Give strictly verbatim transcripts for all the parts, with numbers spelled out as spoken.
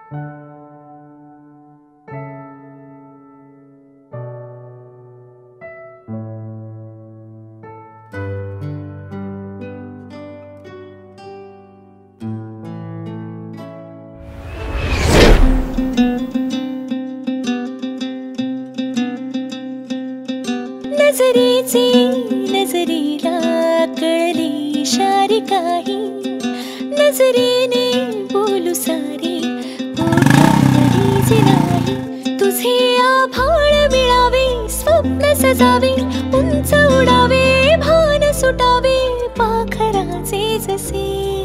नजरेचे नजरेला कळली इशारे काही, नजरेने बोलू सारे ओठांवरीचे नाही. तुझे आभाळ मिळावे, स्वप्न सजावे, उंच उडावे, भान सुटावे पाखराचे जसे.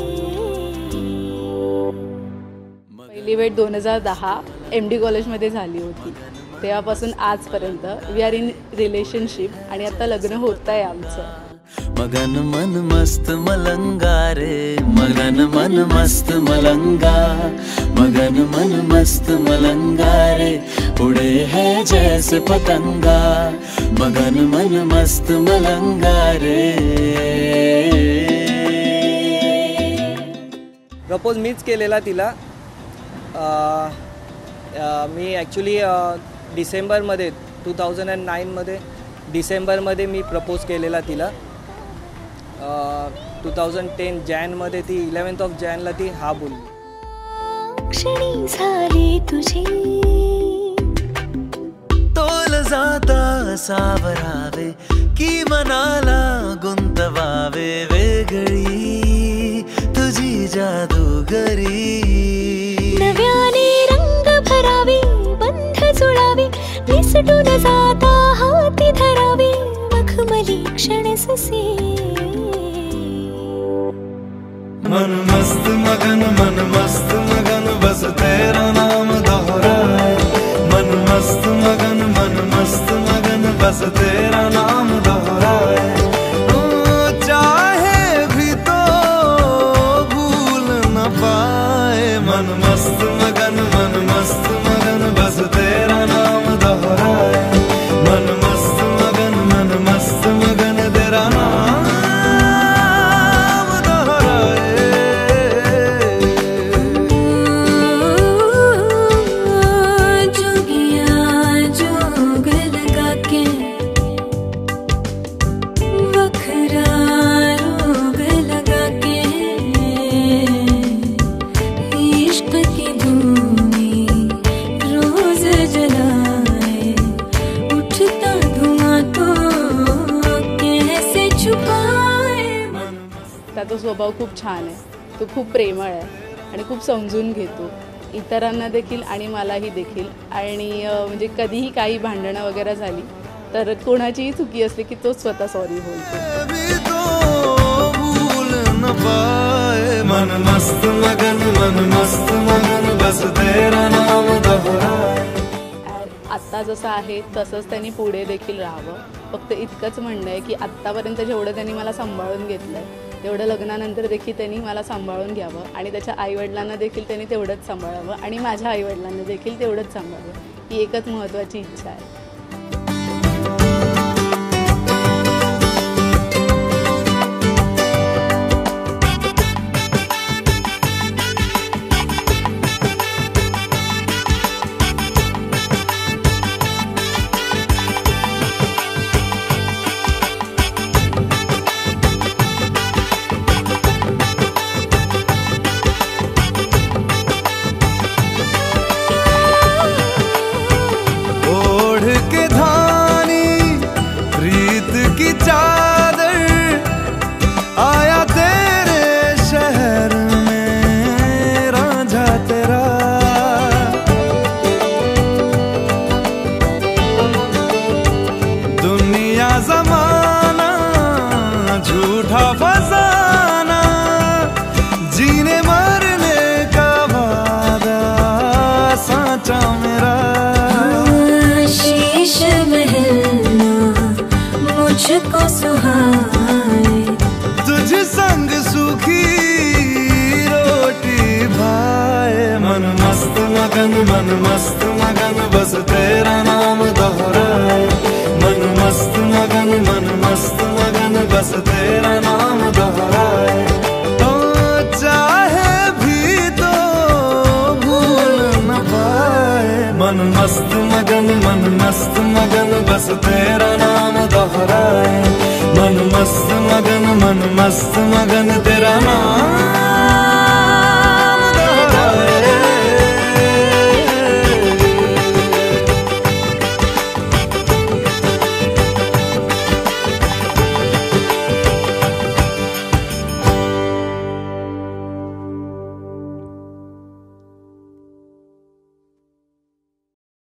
पहिली भेट दोन हजार दहा एम डी कॉलेजमध्ये झाली होती. तेव्हापासून आजपर्यंत वी आर इन रिलेशनशिप आणि आता लग्न होत आहे आमचं. मगन मन मस्त मलंगा रे, मगन मन मस्त मलंगा, मगन मन मस्त मलंगा रे, उड़े है जैसे पतंगा, मगन मन मस्त मलंगा रे. प्रपोज मीच केलेला तिला. मी ॲक्च्युली डिसेंबरमध्ये टू थाउजंड अँड नाईनमध्ये डिसेंबरमध्ये मी प्रपोज केलेला तिला. टू थाउजंड टेन जॅनमध्ये ती इलेवन्थ ऑफ जॅनला ती हा बोलली. क्षणी झाली तुझी तोल जाता सावरावे की मनाला गुंतवावे, वेगळी तुझी जादूगरी. नव्याने रंग भरावे, बंध जुळावे, निसटून जाता हाती धरावे, मखमली क्षण ससे. मन मस्त मगन मन मस्त मगन बस तेरा नाम दोहराए, मन मस्त मगन मन मस्त मगन बस तेरा नाम दोहराए. चाहे भी तो भूल न पाए, मन मस्त मगन मन मस्त मगन बस तेरा नाम दोहराए, मन मस्त मगन मन मस्त मगन तेरा नाम. त्याचा स्वभाव खूप छान आहे. तो खूप प्रेमळ आहे आणि खूप समजून घेतो इतरांना देखील आणि मलाही देखील. आणि म्हणजे कधीही काही भांडणं वगैरे झाली तर कोणाचीही चुकी असली की तो स्वतः सॉरी बोलतो. मन मस्त मगन मन मस्त मगन बस तेरा नाम दोहराए. आत्ता जसं आहे तसंच त्यांनी पुढे देखील राहावं. फक्त इतकंच म्हणणं आहे की आत्तापर्यंत जेवढं त्यांनी मला सांभाळून घेतलं आहे तेवढं लग्नानंतर देखील त्यांनी मला सांभाळून घ्यावं आणि त्याच्या आईवडिलांना देखील त्यांनी तेवढंच सांभाळावं आणि माझ्या आईवडिलांना देखील तेवढंच सांभाळावं. ही एकच महत्त्वाची इच्छा आहे. मुझको सुहाए तुझ संग सुखी रोटी भाए. मन मस्त मगन मन मस्त मगन बस तेरा नाम दोहराए, मन मस्त मगन मन मस्त मगन बस तेरा नाम दोहराए. तो चाहे भी तो भूल मन मस्त मगन मन मस्त मगन बस तेरा नाम दोहराए।